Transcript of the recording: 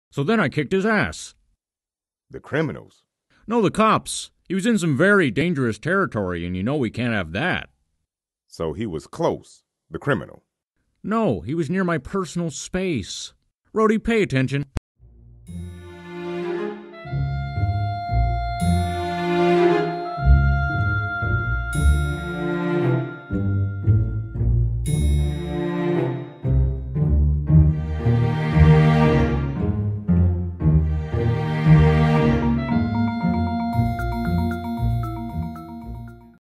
So then I kicked his ass. The criminals? No, the cops. He was in some very dangerous territory, and you know we can't have that. So he was close, the criminal? No, he was near my personal space. Rhodey, pay attention.